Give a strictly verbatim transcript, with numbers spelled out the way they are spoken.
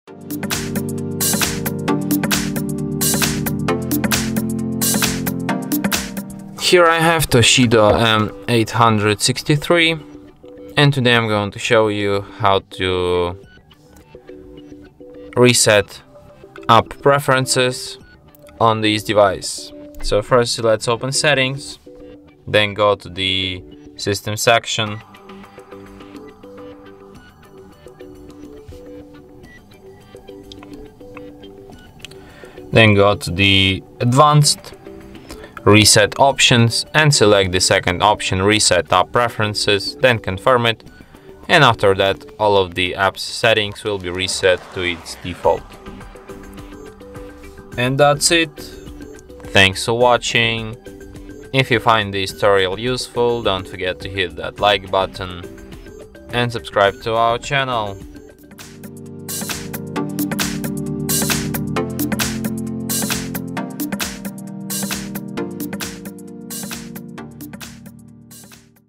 Here I have Toscido M eight sixty-three, and today I'm going to show you how to reset app preferences on this device. So first let's open settings, then go to the system section, then go to the advanced reset options and select the second option, reset app preferences, then confirm it, and after that all of the app's settings will be reset to its default. And that's it. Thanks for watching. If you find this tutorial useful, don't forget to hit that like button and subscribe to our channel.